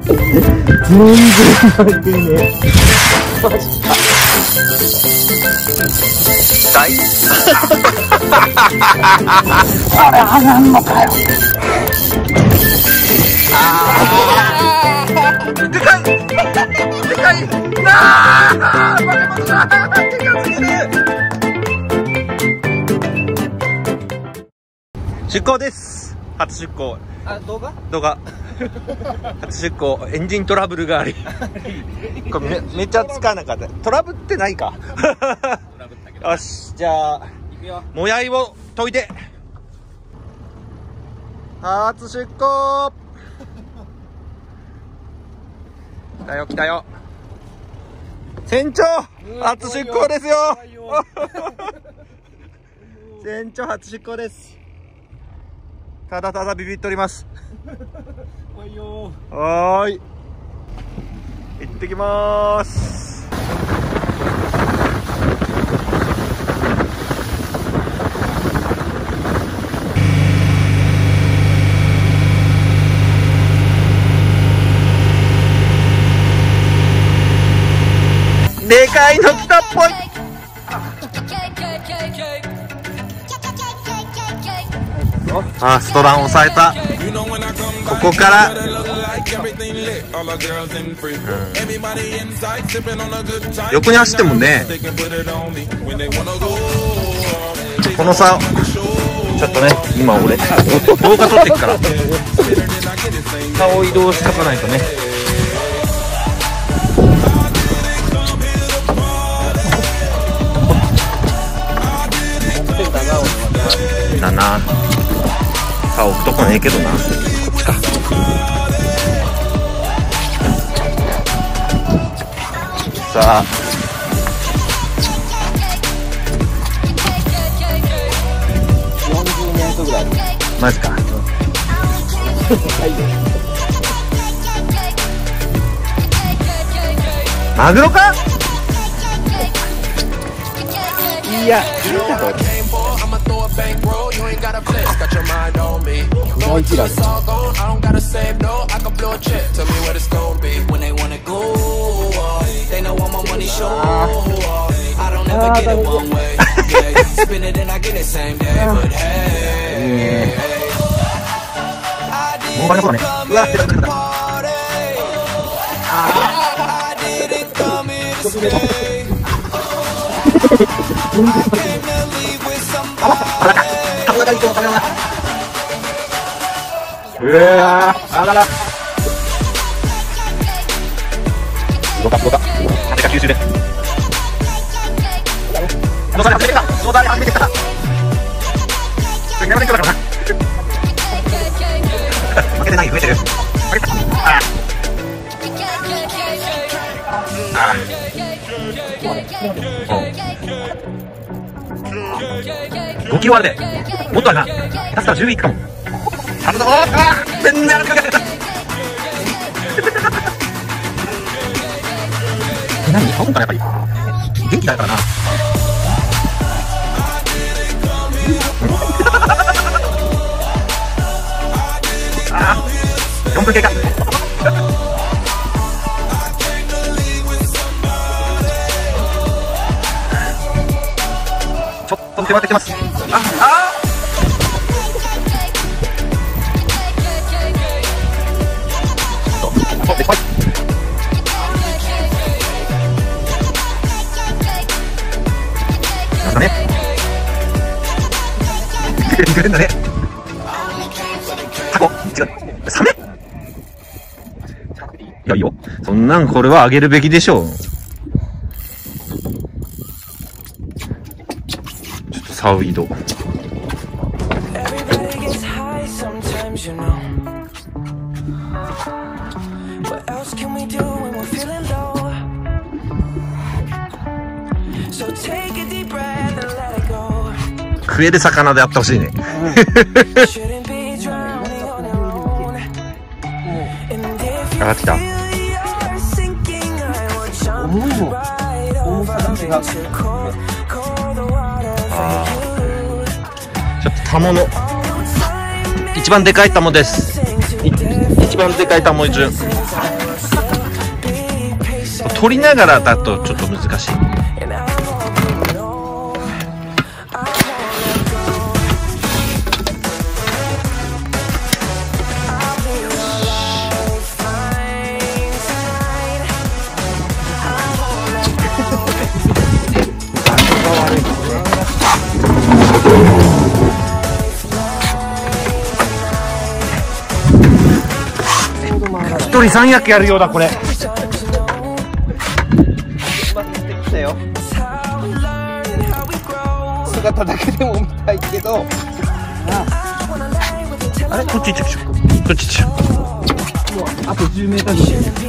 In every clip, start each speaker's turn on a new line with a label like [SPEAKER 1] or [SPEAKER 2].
[SPEAKER 1] 全然巻いてねえ。マジか。大あれ上がんのかよ。でかいでかいなあ、バケモンだ。でかすぎる。出港です。初出港。あ、動画初出港。エンジントラブルがありこれ めっちゃつかなかった。トラブってないかよし、じゃあもやいを研いで初出港来たよ来たよ。船長初出港ですよ船長初出港です。ただただビビっておりますはーい、行ってきまーす。でかいの来たっぽい。あ、ストラン抑えた。ここから、横に走ってもね、この差ちょっとね、今俺動画撮ってっから差を移動しとかないとね。だな、差置くとこねえけどな。こっちか。さあ40メートルぐらい。マジかマグロか。いや、いいだろ。もう一段。もうバレそうだね。うわ、出た出た。うわー、あらら。どうかどうか。風が吸収で。ノザリ始めてきた。ノザリ始めてきた。次何まで行くだからな。負けてない、増えてる。負けた。5キロあるで。もっとあるな。下手したら10いくかも。あるぞー。全然あるかけた。何顔かな、やっぱり元気だからな。あー、4分経過。ちょっと迫ってきます。あなんだね。くれんだね。タコ、違う。サメ。いや、いいよ。そんなんこれはあげるべきでしょう。ちょっとサウ移動。食える魚であってほしいね。上がってきた。重さが違う。ちょっとタモの一番でかいタモです。 一番でかいタモイ順。撮りながらだとちょっと難しい。一人3役やるようだこれ。
[SPEAKER 2] 姿だけでも見たいけど、
[SPEAKER 1] あれこっち行っちゃう。こっち行っちゃう。
[SPEAKER 2] あと10メートル。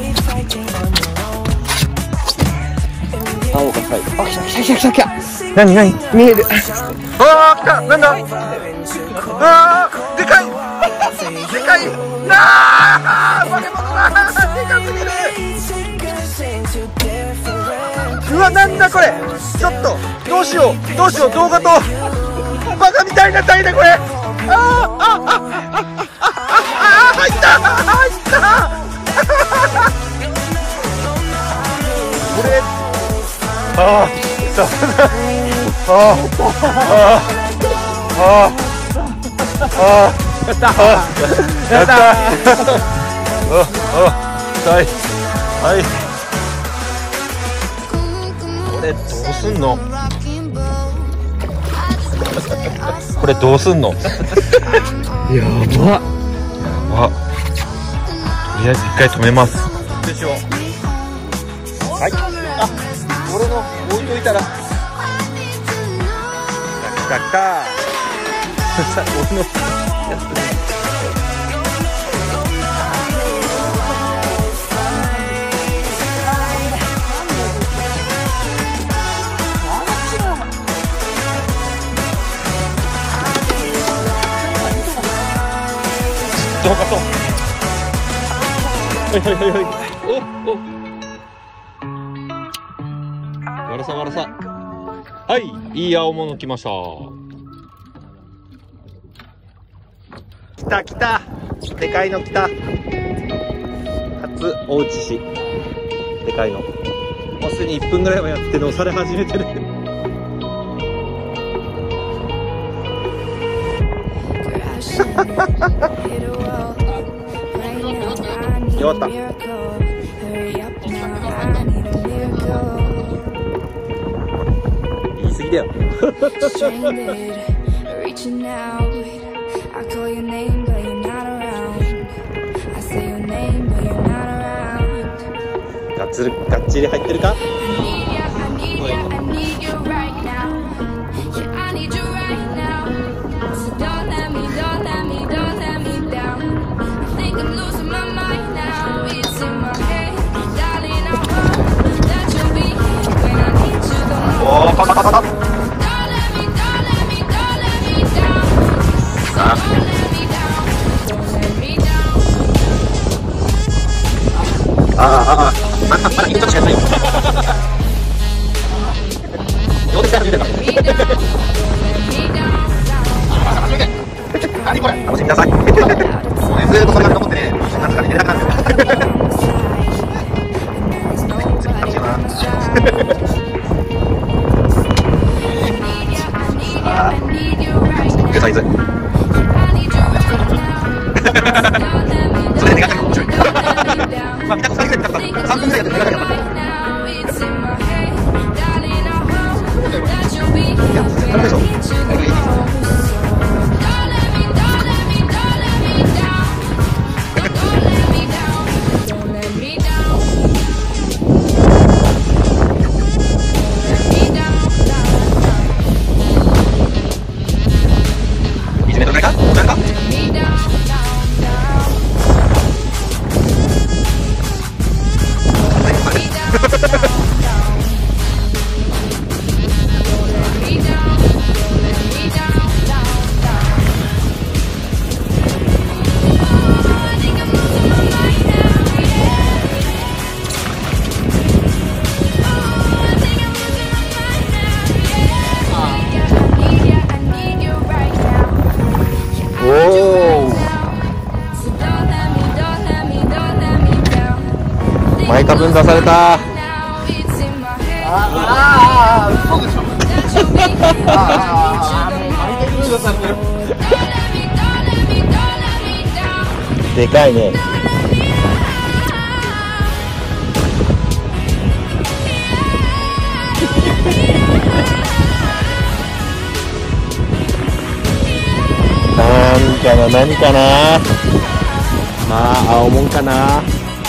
[SPEAKER 2] 青が最後。あ、来た。
[SPEAKER 1] 何
[SPEAKER 2] 見える。
[SPEAKER 1] ああ、来た。なんだ。ああ、でかいなあ、化け物だ。でかすぎる。うわ、なんだこれ。ちょっとどうしよう動画とバカみたいなタイだこれ。入ったこれ。やったはい。これどうすんの？これどうすんの？やば。とりあえず一回止めます。でしょ。はい。あ、俺の置いといたら。来た。俺のやつ。動画と。わらさ。はい、いい青物来ました。来た。でかいの来た。初大内市。でかいの。もうすでに1分ぐらいはやってて押され始めてる。弱った。言い過ぎだよ。がっちり入ってるか？おー、パタパタパタ。まだちょっとしかないよ。どうですか？見てた。何これ？楽しみなさい。ずーっとそれが残ってね、なんか見てなかった。楽しいな。サイズ。それで願ったら面白い。まあ見たことないけど3分ぐらいやって願ったら。いや、絶対でしょ。 マイカ分出された。
[SPEAKER 2] 嘘でしょ。
[SPEAKER 1] でかいね。何かな。まあ青もんかな。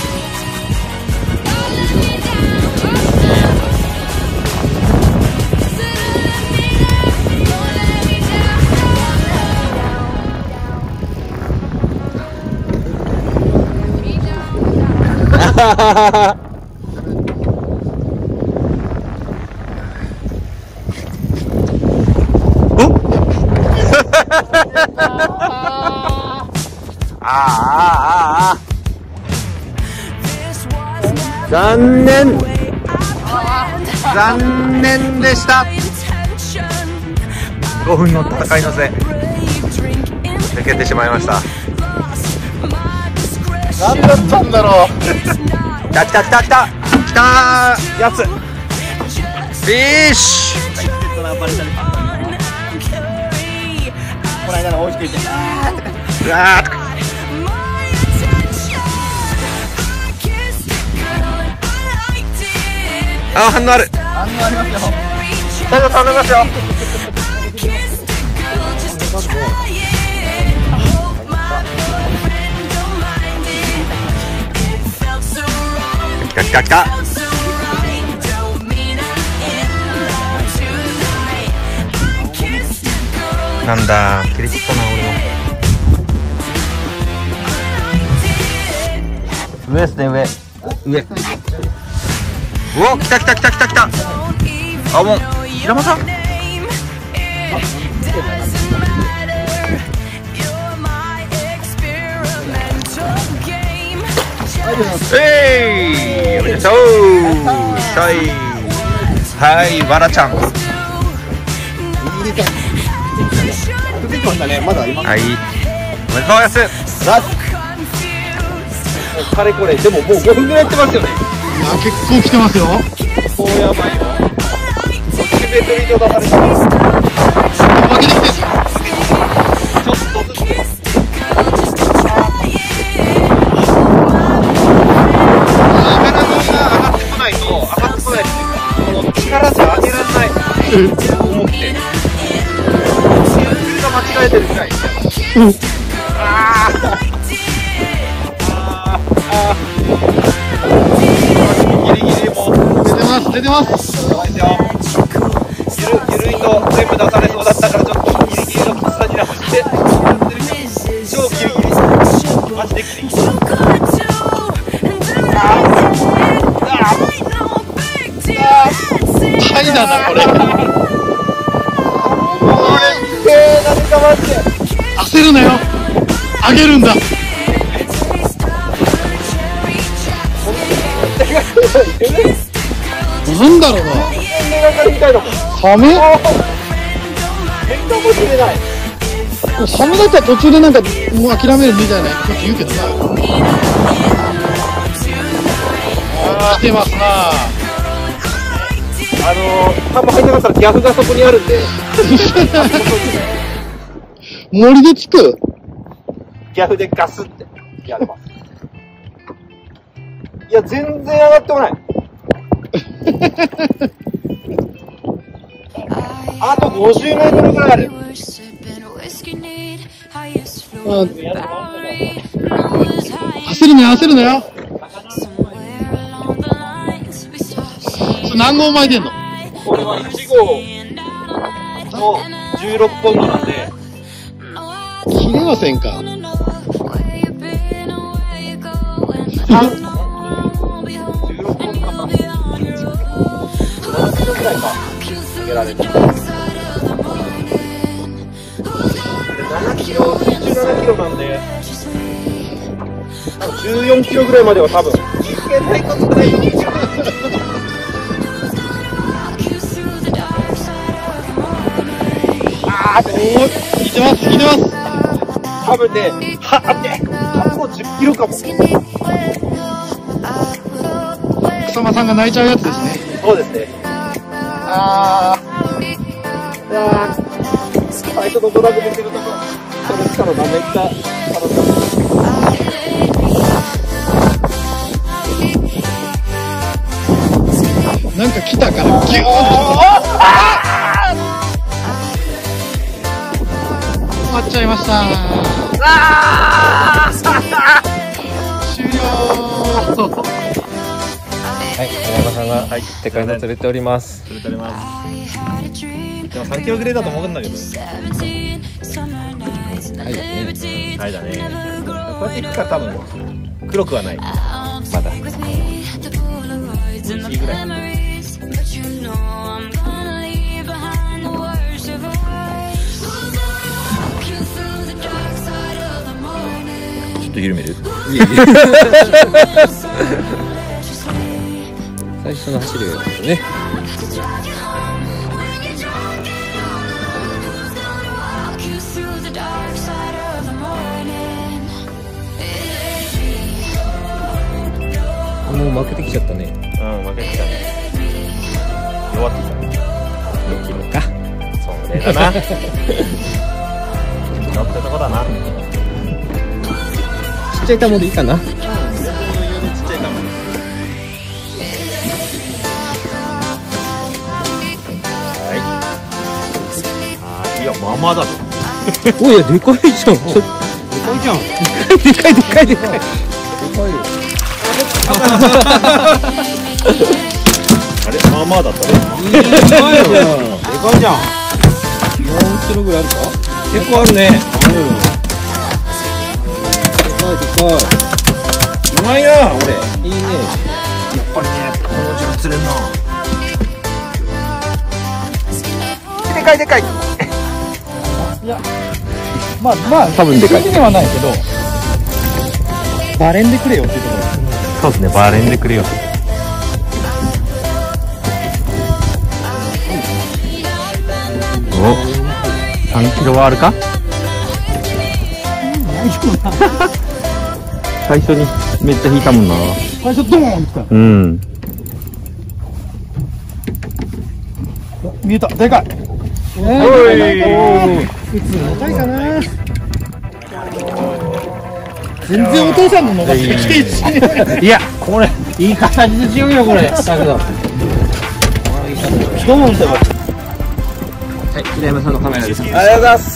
[SPEAKER 1] 残念でした。5分の戦いの末抜けてしまいました。
[SPEAKER 2] 何だったんだろう。
[SPEAKER 1] 来たやつ。フィッシュ。
[SPEAKER 2] この間の美味しく言って
[SPEAKER 1] うわー。あ、反応ある。
[SPEAKER 2] 反応ありますよ。
[SPEAKER 1] 頼みますよ。来た。なんだ、切れちったな俺も。上ですね、上。うお、来た。あ、もう平間さん。おめでとう。はい、わらちゃん。
[SPEAKER 2] まだ今。
[SPEAKER 1] はい、おめでとうやす。
[SPEAKER 2] かれこれでももう5分ぐらいやってますよね。
[SPEAKER 3] 結構来てますよ。
[SPEAKER 2] そうやばいよ。1メートル以上出されてます。
[SPEAKER 3] 負けてきてる。
[SPEAKER 2] ちょっとずつ。力じゃ上げられない。重くて。が間違えてるくらい。ギリギリも
[SPEAKER 3] 出てます。
[SPEAKER 2] やばいですよ。ゆるいと全部出されそうだったからちょっとギリギリのきつさに直して超ギリギリマジでギリギリ。
[SPEAKER 3] タイだなこれ。
[SPEAKER 2] 何かマジで
[SPEAKER 3] 焦るなよ。あげるんだ。なんだろうな。サメ？サメだったら途中でなんかもう諦めるみたいなこと言うけどな。来てますな。
[SPEAKER 2] 多分入んなかったら逆がそこにあるんで
[SPEAKER 3] 森でつく？
[SPEAKER 2] 逆でガスってやれば。いや全然上がってこない。あと50メートルぐらいある。
[SPEAKER 3] 焦るなよ。何号巻いてんの？
[SPEAKER 2] これは1号の16ポンドなんで
[SPEAKER 3] 切れませんか？
[SPEAKER 2] 16ポンドかな。7キロぐらいか投げられる。7キロ、27キロなんで14キロぐらいまでは多分いけないことない。
[SPEAKER 3] 聞いてます。
[SPEAKER 2] 多分ね、あと10キロかも。
[SPEAKER 3] 浅間さんが泣いちゃうやつですね。
[SPEAKER 2] そうですね。最初のドラグ抜けるとこ楽しかったな、めっちゃ楽しかった。
[SPEAKER 3] なんか来たからギューッ終わっちゃいました。終了。
[SPEAKER 1] はい、山山さんがでかいの釣れております。
[SPEAKER 2] 釣れております。でも3キログレーだと思うんだけどね。
[SPEAKER 1] はいだね。
[SPEAKER 2] はいだね。こうやっていくから多分黒くはない。まだ。美味しいぐらい。ちょっと緩める？
[SPEAKER 1] 最初の走るよね。もう負けてきちゃったね。
[SPEAKER 2] うん、負けてきたね。弱ってきたね。
[SPEAKER 1] 6キロか。
[SPEAKER 2] それだな。ちょっととこだな。
[SPEAKER 1] ちっちゃいタモでいいかな。
[SPEAKER 2] ちっちゃいタモ。いや、まあまあだぞ。
[SPEAKER 1] おいや、でかいじゃん。でかいじゃん。でかいでかいでかい。でかいよ。
[SPEAKER 2] あれ、まあまあだったね。
[SPEAKER 1] でかいよ。でかいじゃん。4キロぐらいあるか。結構あるね。でかいでかい。
[SPEAKER 2] うまいな、俺。
[SPEAKER 1] いいね。
[SPEAKER 2] やっぱりね、このうちが釣れんな。でかいでかい。
[SPEAKER 3] いや、まあ
[SPEAKER 1] 多分でかい。
[SPEAKER 3] 的にはないけど、バレンでくれよっていうところ。
[SPEAKER 2] そうですね、バーレンでくれよ。お、3キロはあるか？最初にめっちゃ引いたもんな。
[SPEAKER 3] 最初ドーンってきた。
[SPEAKER 2] うん。
[SPEAKER 3] 見えた、でかい。
[SPEAKER 2] おい。
[SPEAKER 3] 普通の重いかな。全然お父さんの伸ばしがきていし。
[SPEAKER 2] いや、これいい形で違うよこれ。だけど。ドーンってます。
[SPEAKER 1] はい、平山さんのカメラです。
[SPEAKER 2] ありがとうございます。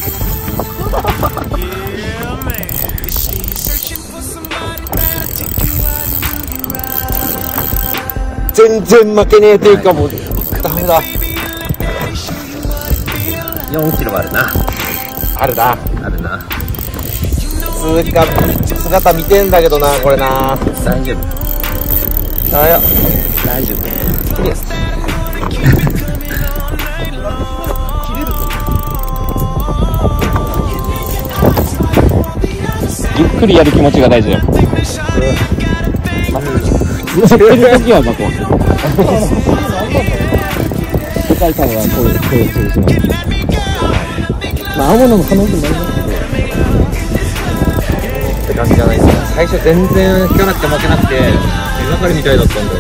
[SPEAKER 2] 全然負けねえというかもうダメだ。
[SPEAKER 1] 4キロはあるな。
[SPEAKER 2] あるな。
[SPEAKER 1] あるな。
[SPEAKER 2] 姿見てんだけどな、これな。
[SPEAKER 1] 大丈夫。
[SPEAKER 2] あ、いや、
[SPEAKER 1] 大丈夫。
[SPEAKER 2] ゆっくりやる気持ちが大事だよ。
[SPEAKER 1] やってる時はバコン。世界観はこういう通します。まあ、青物も可能性もありますけど。
[SPEAKER 2] って感じじゃないですか。最初全然引かなくて負けなくて、手がかりみたいだったんだよ。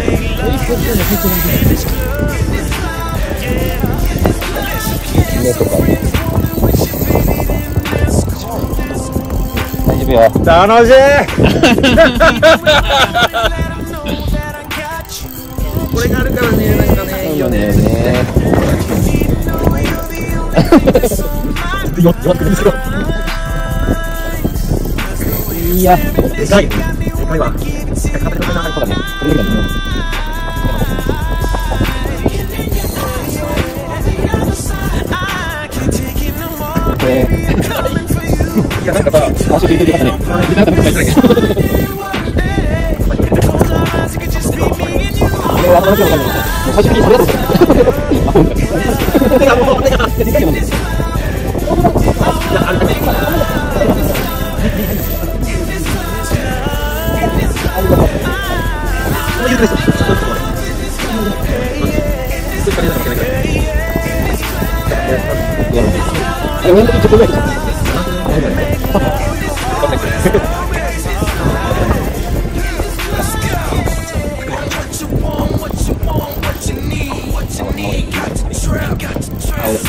[SPEAKER 1] 目とか。大丈夫よ。
[SPEAKER 2] 楽しい。これがあるからね、なんかね、いいよね。
[SPEAKER 1] いや、
[SPEAKER 2] でかい。でかいわ。いや、なんかさ、
[SPEAKER 1] 足引いてる方ね。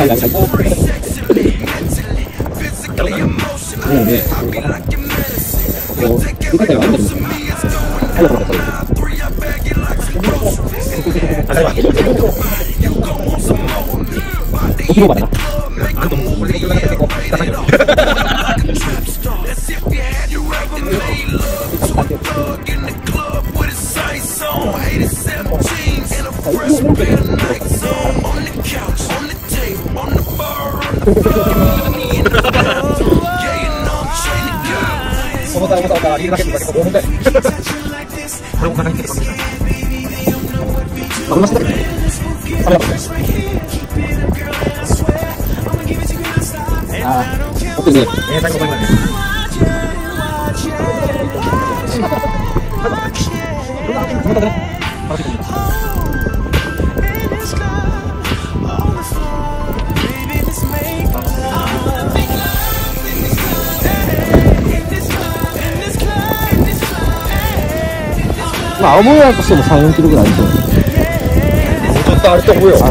[SPEAKER 3] まあ青森なんかしても3、4キロぐらいあると思う。
[SPEAKER 2] ちょっとあると思うよ。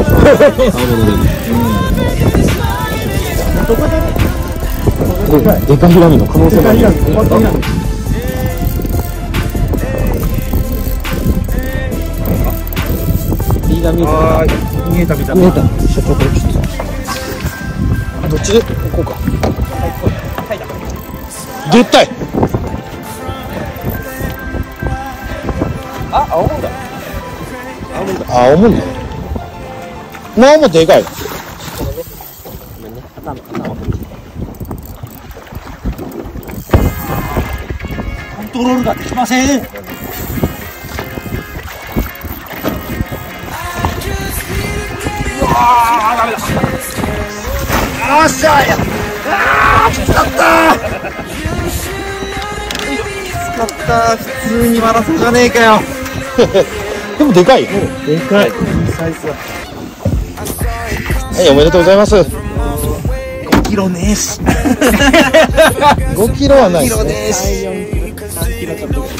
[SPEAKER 3] でかひらみの可能性がある。リーダー見えた。見えた。社長これちょっと。どっちで行こうか。絶対。
[SPEAKER 2] あ、青森だ。
[SPEAKER 3] 青森だ。まあもうでかい。
[SPEAKER 2] コントロールができません。ダメだ。よっしゃーや。きつかった。普通にマラソンじゃねえかよ。
[SPEAKER 3] でもでかい。でかい。はい、おめでとうございます。
[SPEAKER 2] 5キロねえし。
[SPEAKER 3] 5キロはないですね。
[SPEAKER 2] 3キロちょっと。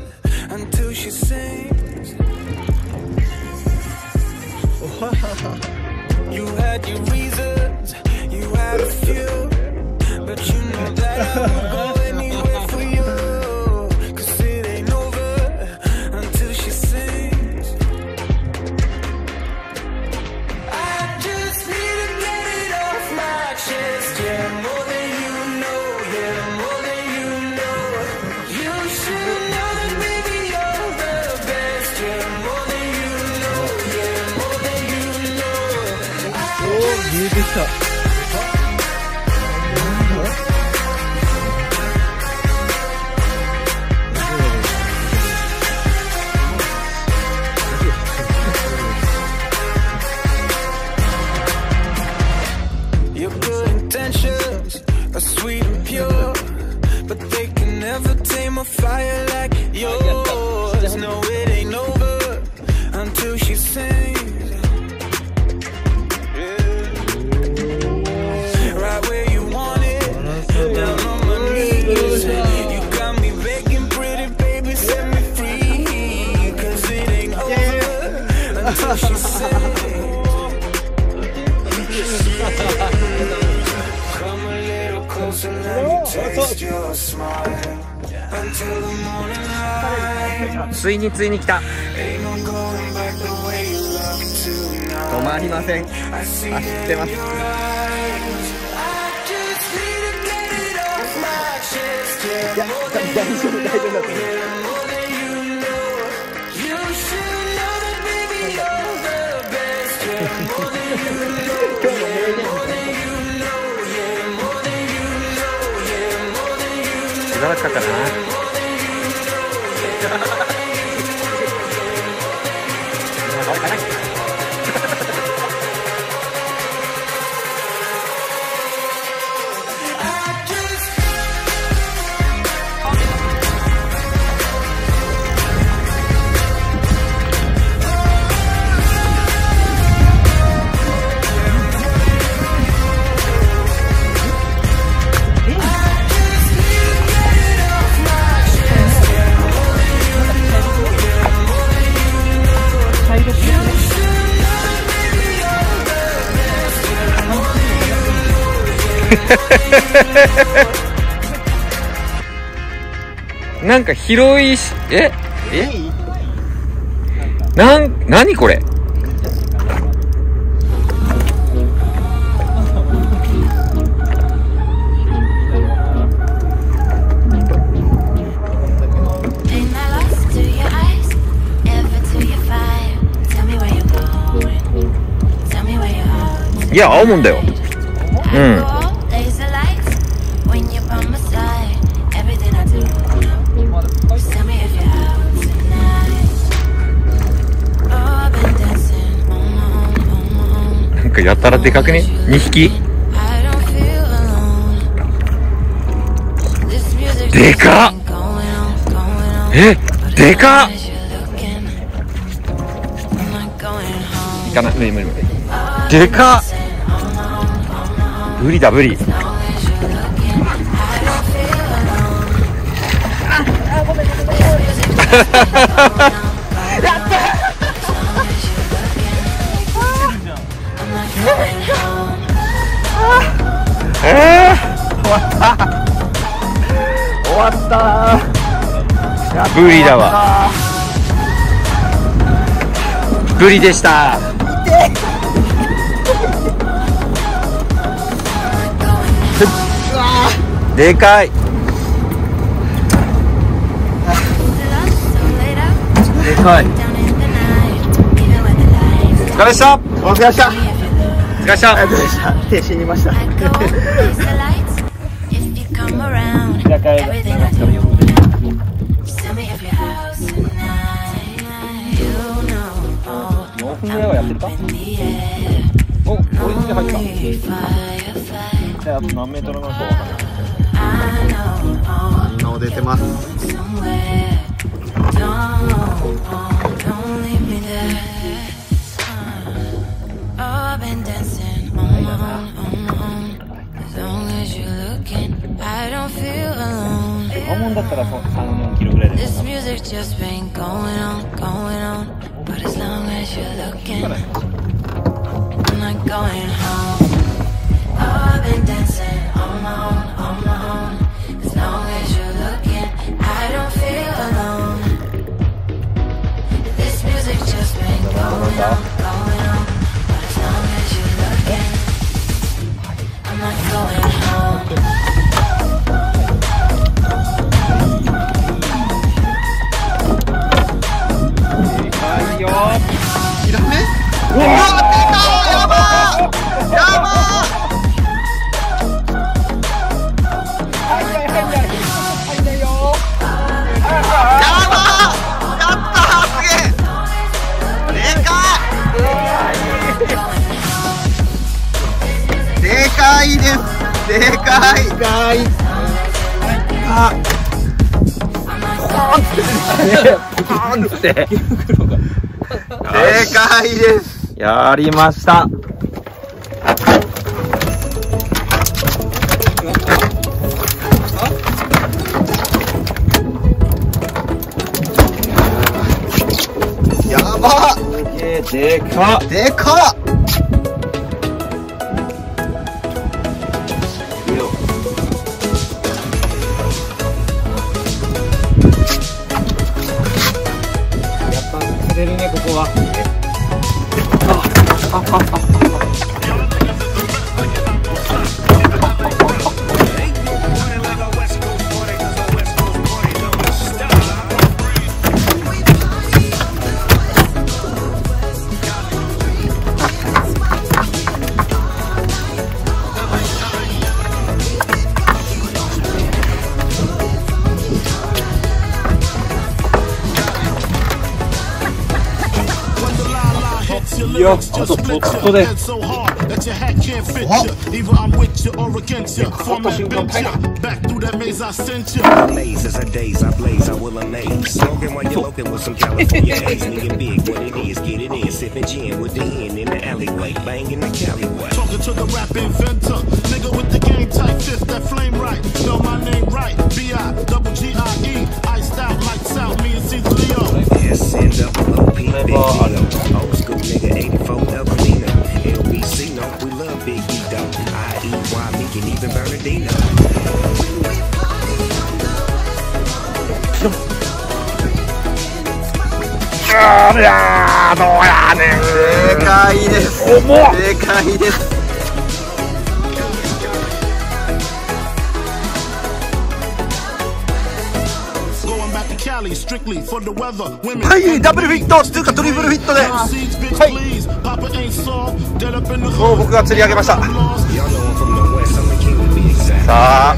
[SPEAKER 2] 見えてきた。Your good intentions are sweet and pure, but they can never tame a fire like yours. No, it ain't over until she sings. Right where you want it, down on my knees. You got me begging, pretty baby, set me free. 'Cause it ain't over until she sings. Come a little closer, let me taste your smile. Until the morning light.
[SPEAKER 1] ついに来た。
[SPEAKER 2] Ain't no going back the way you love me tonight.
[SPEAKER 1] 止まりません。走ってます。長かったかな。 なんか広いし、何これ。いや、青もんだよ。うん。なんかやたらでかくね、2匹。でかっ。でかっ。いかない、無理。でかっ。ブリだ、ブリ。
[SPEAKER 3] 終わった
[SPEAKER 1] ブリだわ。ブリでした。でかい。
[SPEAKER 3] でかい。
[SPEAKER 1] お疲れっした。
[SPEAKER 3] お疲れっした。
[SPEAKER 1] お疲れっした。
[SPEAKER 3] ありがとうございました。停止にいました。居酒屋が4分ぐらいはやってるか。お、オレンジ入った。じゃあ何メートルなのか分かんない。みんな出てます。訪問だったら3、4キロぐらいで。でかい。あ、ポーンって。でかいです。やりました。やば。でかっ。でかっ。釣れるね、ここは。いや、あとポットで。かかった瞬間、タイム。Even
[SPEAKER 1] いやー、どうやねん。
[SPEAKER 3] 正解です。正解です。
[SPEAKER 1] はい、ダブルフィットというかトリプルフィットで、はい、そう僕が釣り上げました。さあ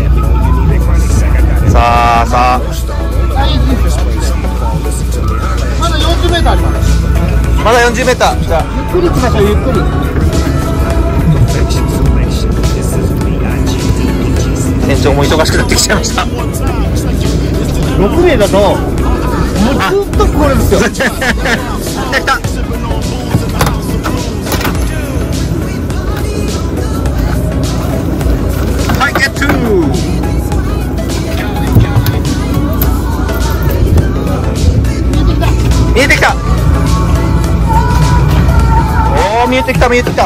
[SPEAKER 3] まだ40メーターあります。
[SPEAKER 1] まだ40メーター。じゃあ
[SPEAKER 3] ゆっくり行きましょう。ゆっくり。
[SPEAKER 1] 店長も忙しくなってきちゃいました。
[SPEAKER 3] 6名だともうずっとこれですよ。
[SPEAKER 1] 来た来た。はい、ゲット。見えてきた。おお、見えてきた見えてきた。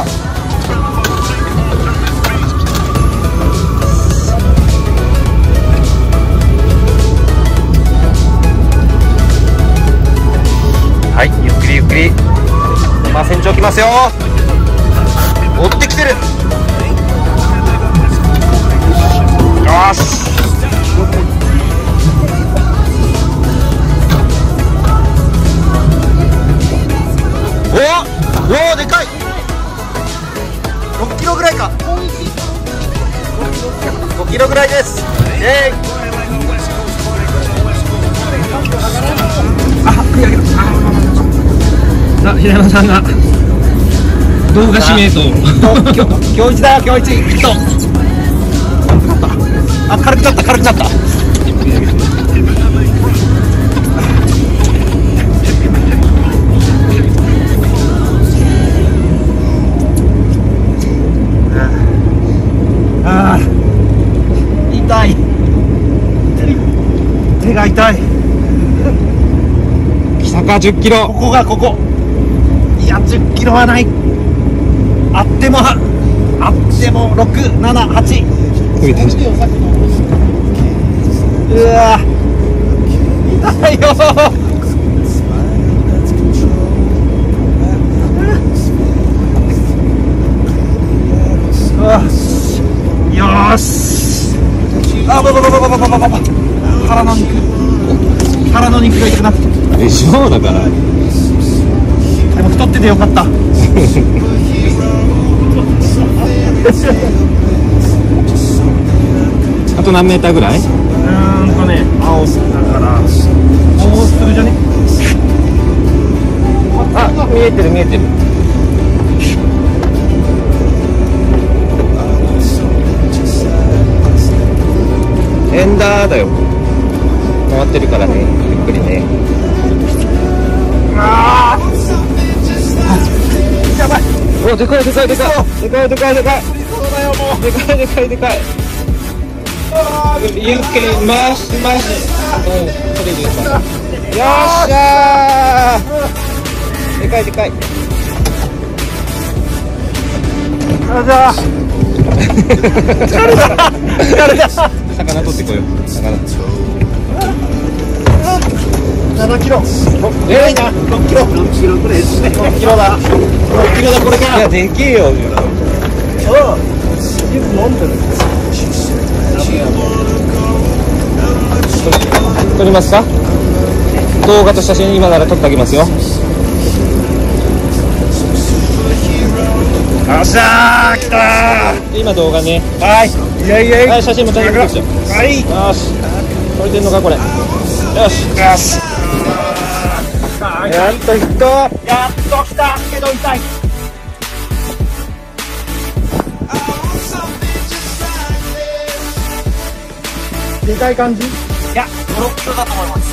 [SPEAKER 1] はい、ゆっくりゆっくり。まあ船長来ますよ。追ってきてる。よし。おお、でかい。6キロぐらいか。5キロぐらいです。
[SPEAKER 4] さあ、平山さんが動画指名と
[SPEAKER 1] 今日一だよ、今日一きっと。あ、軽くなった軽くなった。あー、痛い。手が痛い。
[SPEAKER 4] 坂10キロ。
[SPEAKER 1] ここがここ。いや、10キロはない。あっても6、7、8。うわ、痛いよ。よーし。あ、腹の肉が痛くなって
[SPEAKER 4] でしょ。だから
[SPEAKER 1] でも太っててよかった。
[SPEAKER 4] あと何メーターぐらい？
[SPEAKER 1] 青だからもうすぐじゃね。あ、見えてる見えてる。エンダーだよ。回ってるからね、ゆっくりね。あー、やばい。
[SPEAKER 4] お、でかいでかいでかいでかいでかいでかい。
[SPEAKER 1] そうだよ、もう。
[SPEAKER 4] でかいでかいでかい。ゆっくり回し。うん、それでいいですか。よっしゃー。でかいでかい。
[SPEAKER 1] あ、じゃあ。疲れた。
[SPEAKER 4] 魚取ってこよう。魚。
[SPEAKER 1] 7キロ。偉いな。6キロ。6キロくらいですね。6キロだ。6キロだこれから。
[SPEAKER 4] いや、でけえよ。
[SPEAKER 1] 飲んでる。
[SPEAKER 4] 撮りますか？動画と写真今なら撮ってあげますよ。
[SPEAKER 1] よっしゃー、来たー。
[SPEAKER 4] 今動画ね。
[SPEAKER 1] はい。いやいやいや。
[SPEAKER 4] はい、写真も撮りましょう。
[SPEAKER 1] はい。
[SPEAKER 4] よし。撮れてんのかこれ。よし。
[SPEAKER 1] よし。やっとヒット。やっと来たけど痛い。でかい感じ？いや、5、6キロだと思います。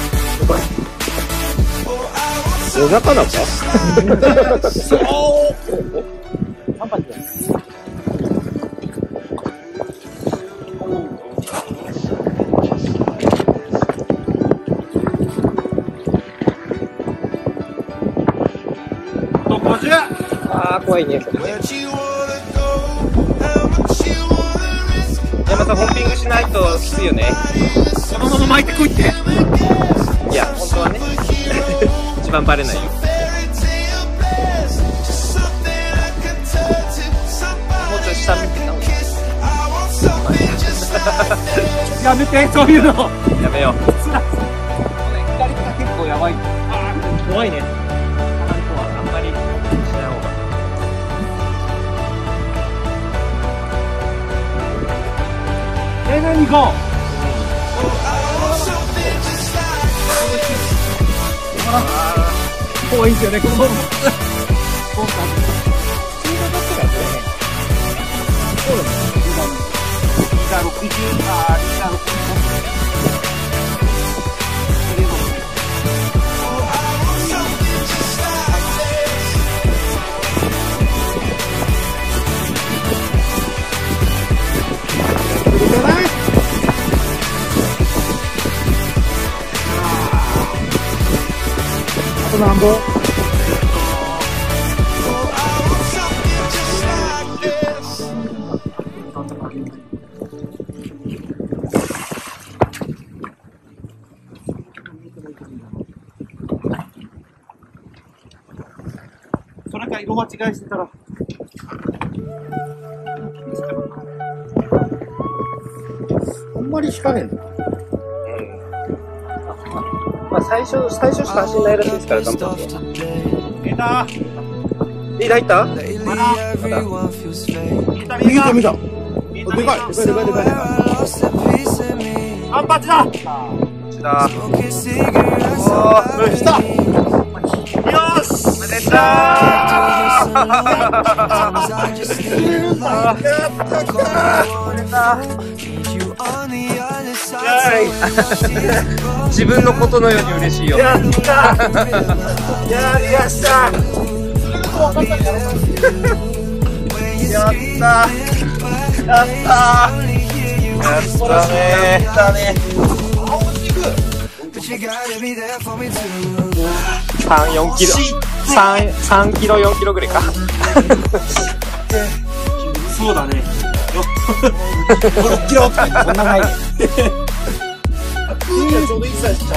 [SPEAKER 4] お魚か？
[SPEAKER 1] そう。3発です。
[SPEAKER 4] あー、怖いね。山さん、ホッピングしないときついよね。
[SPEAKER 1] そのまま巻いてこいって。
[SPEAKER 4] いや、本当はね。 番バレないよ。もうちょい下見てた方がいい。やめて、そういうのやめよう。左が結構やばい。怖いね。あんまりしない方が。何が怖いんですよね、このあと何本？それか色間違いしてたら。あんまり引かねえんだ。まあ最初しか走んないらしいですから、頑張って。リーダー入った？まだ見た。でかい。アンパチだ。来た。よし。おめでとう。自分のことのように嬉しいよ。やった。やりました。3キロ4キロぐらいか。そうだね。6キロ。こんなない。ちょうどいいサイズ。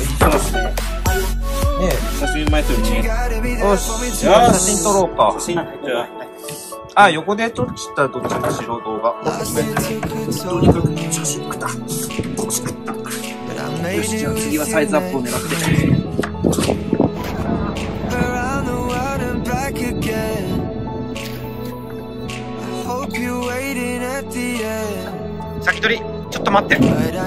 [SPEAKER 4] 写真前とるね。よし、写真撮ろうか。あ、横で撮っちゃったらどっちにしろ動画。とにかく写真食った。よし、じゃあ次はサイズアップを狙って。先取り、ちょっと待って。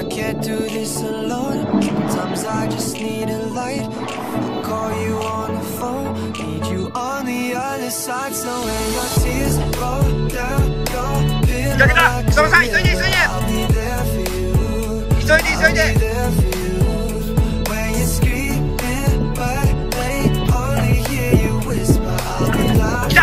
[SPEAKER 4] 左だ、草間さん、急いで。来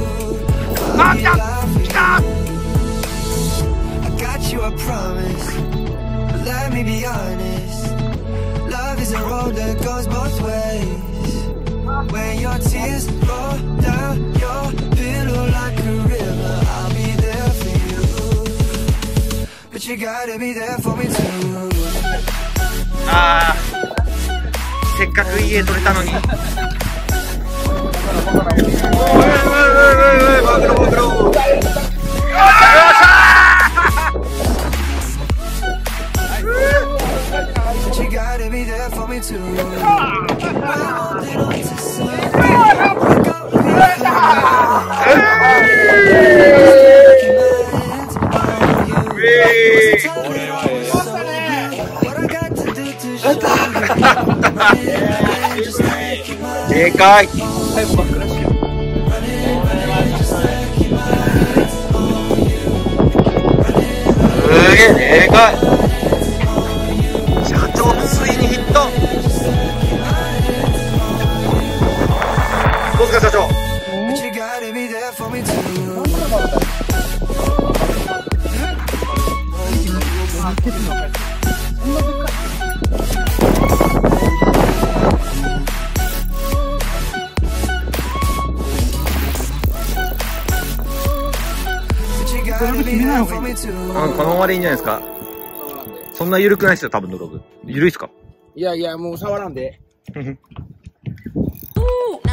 [SPEAKER 4] た。I promise, but let me be honest. Love is a road that goes both ways. When your tears roll down your pillow like a river, I'll be there for you. But you gotta be there for me too. あー、せっかくいい絵撮れたのに。マグロ。You gotta be there for me too. Deかい。すげえでかい。社長ついにヒット。どうですか社長。このままでいいんじゃないですか。そんな緩くないですよ、多分ドロブ。緩いっすか。
[SPEAKER 3] いやいや、もう触らんで。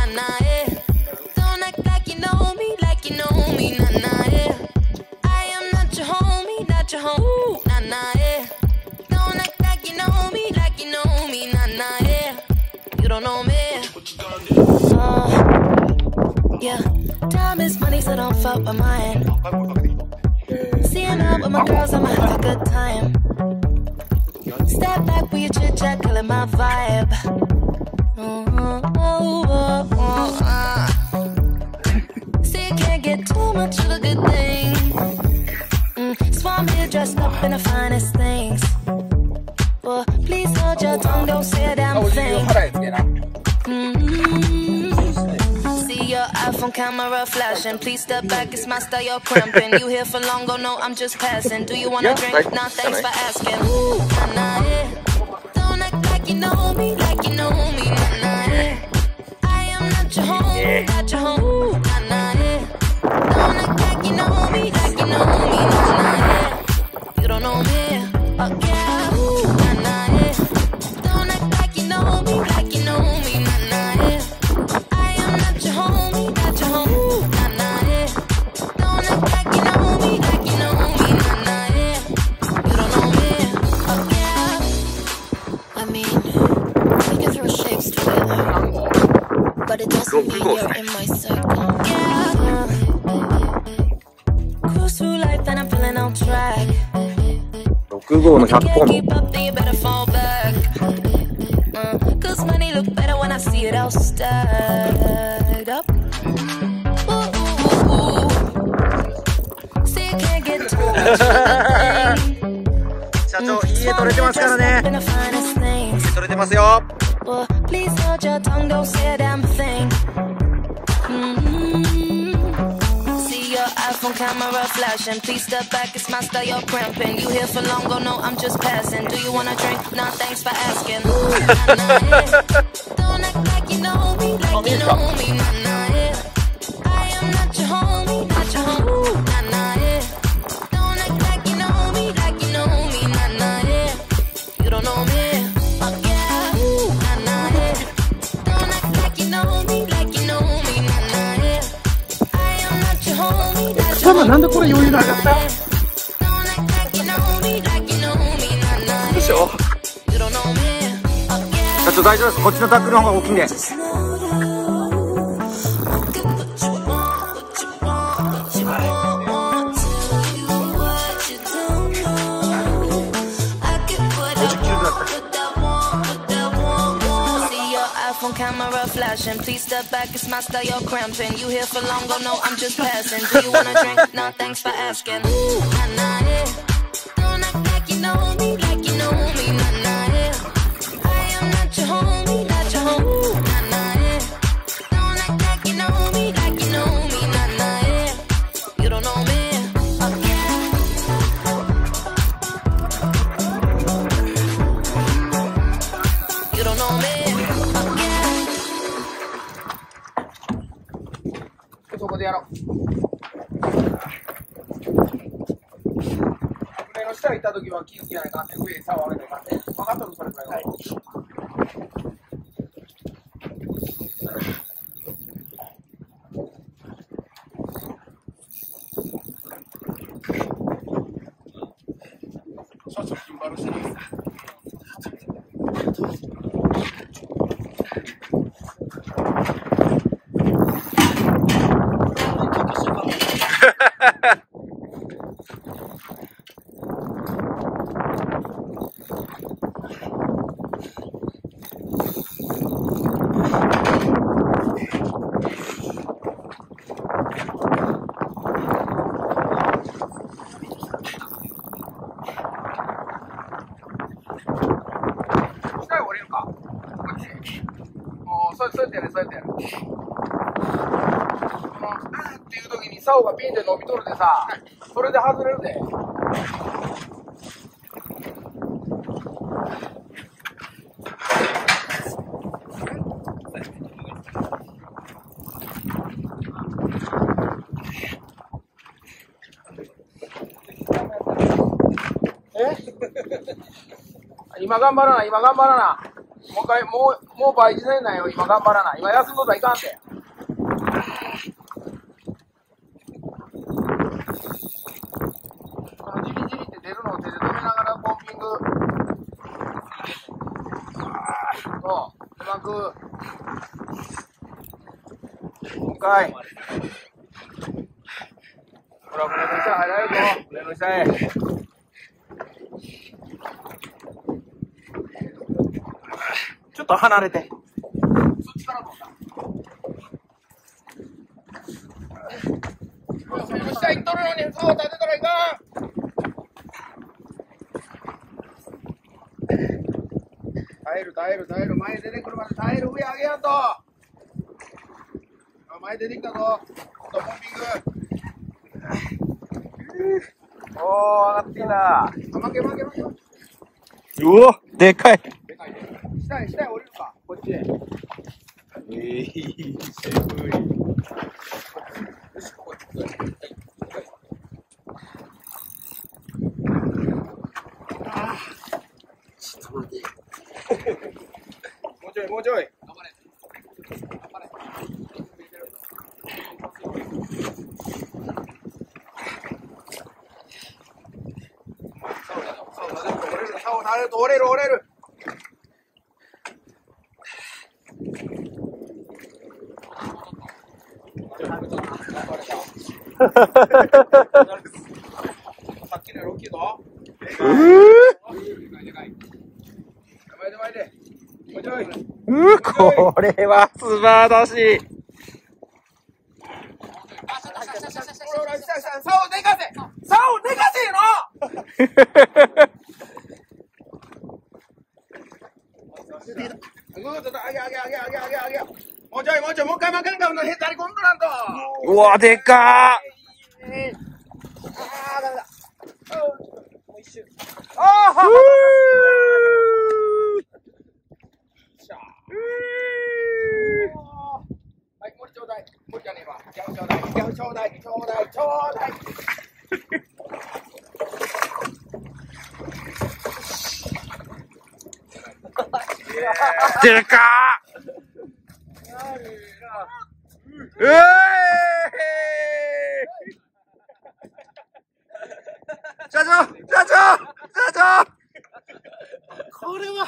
[SPEAKER 2] nah, nah, yeah. Don't act like you know me, nah, nah, yeah. I am not your homie, not your homie, nah, nah, yeah. Don't act like you know me, nah, nah, yeah. You don't know me. Yeah, time is money, so don't fuck with mine. Seeing out with my girls, I'ma have a good time. Step back with your chit chat, killing my vibe. See, you can't get too much of a good thing. Swam here dressed up in the finest things. Well, please hold your tongue, don't say a damn thing. See your iPhone camera flashing. Please step back, it's my style, you're cramping. You here for long, go no, I'm just passing. Do you wanna drink? Nah, thanks for asking. Nah, nah, yeah. Don't act like you know me, nah, nah, yeah. I am not your homie, not your homie, nah, nah, yeah. Don't act like you know me, nah, nah, yeah. You don't know me, oh yeah, nah, nah, yeah. Don't act like you know me, nah, nah, yeah. I am not your homie, not your homie, nah, nah, yeah. Don't act like you know me, nah, nah, yeah. You don't know me, oh yeah. I mean, we can throw shapes together, but it doesn't mean you're in my circle. Yeah. Cruise through life and I'm feeling on track.
[SPEAKER 1] 6号の100本。
[SPEAKER 2] Keep up, then you better fall back. Cause money look better when I see it all stacked up. Ooh. See, you can't get too much of a thing.
[SPEAKER 1] 社長、いい絵撮れてますからね。いい絵撮れてますよ。
[SPEAKER 2] Well, please hold your tongue, don't say a damn thing. See your iPhone camera flashing. Please step back, it's my style, you're cramping. You here for long, go no, I'm just passing. Do you wanna drink? Nah, thanks for asking. Nah, nah, yeah. Don't act like you know me, nah, nah, yeah. I am not your homie, not your homie, nah, nah, yeah. Don't act like you know me, nah, nah, yeah. You don't know me, oh yeah, nah, nah, yeah. Don't act like you know me, nah, nah, yeah. I am not your homie, not your homie.
[SPEAKER 3] なんでこれ余裕なかった？
[SPEAKER 2] ど
[SPEAKER 1] うしよう。社長大丈夫です。こっちのタックルの方が大きいんで。
[SPEAKER 2] Camera flashing, please step back, it's my style, you're cramping. You here for long, go no, I'm just passing. Do you wanna drink? Nah, thanks for asking. Nah, nah, yeah. Don't act like you know me, nah, nah, yeah. I am not your homie, not your homie, nah, nah, yeah. Don't act like you know me, nah, nah, yeah. You don't know me, oh yeah. You don't know me.
[SPEAKER 3] そこでやろう。船の下行ったときは気をつけないかんね。上に竿を上げないかんね。分かったのそれくらいは。少々踏ん張るしてます。そうやってやる、そうやってやる。この、あーっていう時に竿がピンで伸びとるでさ、それで外れるで。今頑張らな、今頑張らな。
[SPEAKER 5] もう一回、もう倍時せんなよ。今頑張らない。今休んどったらいかんて。このジリジリって出るのを手で止めながらポンピング。そう、うまく。もう一回。ほら、胸の下入られるぞ。胸の下へ。ちょっと離れて。そっちからどうだ。下行っとるのに顔立てたらいかん。耐える。前出てくるまで耐える。上上げやんと。前出てきたぞ。ポンピング。おー、上がってきた。負け。
[SPEAKER 1] うわ、でかい。
[SPEAKER 5] 下へ降りるか。こっちへ。渋い。もうちょい。頑張れ。そう、折れる。さっきの大きいぞ。前で。もうちょい。
[SPEAKER 1] これは素晴らしい。
[SPEAKER 5] 竿を寝かせよの。上げ。もうちょい。もう一回負けんか。へたり込んどらんと。
[SPEAKER 1] うわ、でかー。
[SPEAKER 5] ダメだ。もう一周。はい、森ちょうだい。森じゃねえわ。ギャオちょうだい。
[SPEAKER 1] でかー。社長
[SPEAKER 3] これは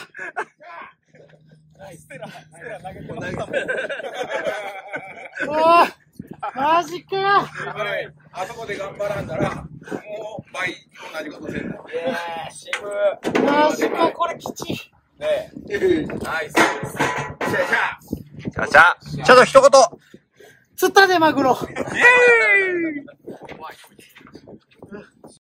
[SPEAKER 3] マジか。
[SPEAKER 5] あそこで頑張らんだら、もう倍同じことせんだ。
[SPEAKER 3] マジか、これきちい。
[SPEAKER 5] ねえ。ナイス。
[SPEAKER 1] 社長一言。
[SPEAKER 3] 釣ったでマグロ。
[SPEAKER 1] イエーイ。